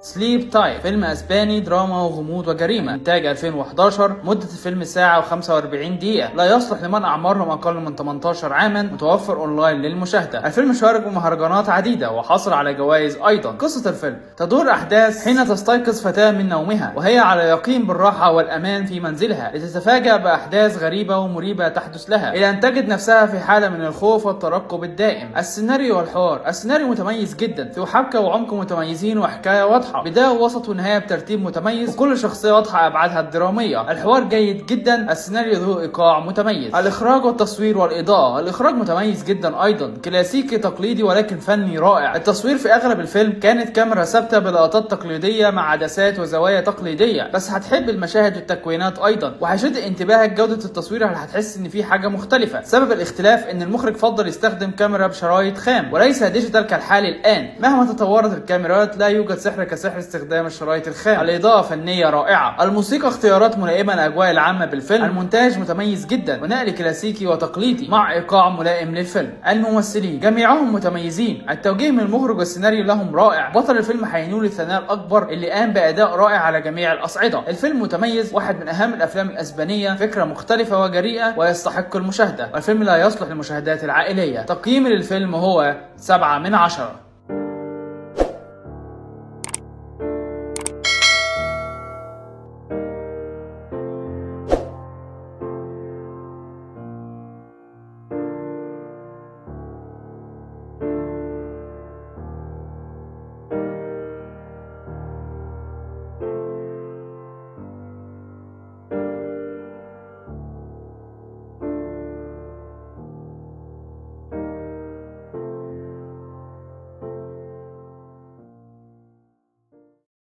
سليب تايم فيلم اسباني دراما وغموض وجريمه، انتاج 2011. مده الفيلم ساعه و45 دقيقه، لا يصلح لمن اعمارهم اقل من 18 عاما، متوفر اونلاين للمشاهده. الفيلم شارك بمهرجانات عديده وحصل على جوائز ايضا. قصه الفيلم تدور احداث حين تستيقظ فتاه من نومها وهي على يقين بالراحه والامان في منزلها، لتتفاجأ باحداث غريبه ومريبه تحدث لها، الى ان تجد نفسها في حاله من الخوف والترقب الدائم. السيناريو والحوار، السيناريو متميز جدا، فيه حبكه وعمق متميزين وحكايه واضحه، بدايه ووسط ونهايه بترتيب متميز، وكل شخصيه واضحه ابعادها الدراميه. الحوار جيد جدا، السيناريو ذو ايقاع متميز. الاخراج والتصوير والاضاءه، الاخراج متميز جدا ايضا، كلاسيكي تقليدي ولكن فني رائع. التصوير في اغلب الفيلم كانت كاميرا ثابته بلقطات تقليديه مع عدسات وزوايا تقليديه، بس هتحب المشاهد والتكوينات ايضا، وهيشد انتباهك جوده التصوير، هتحس ان في حاجه مختلفه. سبب الاختلاف ان المخرج فضل يستخدم كاميرا بشرايط خام وليس ديجيتال كالحال الان. مهما تطورت الكاميرات لا يوجد سحر كسحر استخدام الشرايط الخام. الاضاءه فنيه رائعه، الموسيقى اختيارات ملائمه للاجواء العامه بالفيلم، المونتاج متميز جدا ونقل كلاسيكي وتقليدي مع ايقاع ملائم للفيلم. الممثلين جميعهم متميزين، التوجيه من المخرج والسيناريو لهم رائع. بطل الفيلم هينول الثناء الاكبر اللي قام باداء رائع على جميع الاصعده. الفيلم متميز، واحد من اهم الافلام الاسبانيه، فكره مختلفه وجريئه ويستحق المشاهده، والفيلم لا يصلح للمشاهدات العائليه. تقييمي للفيلم هو 7 من 10.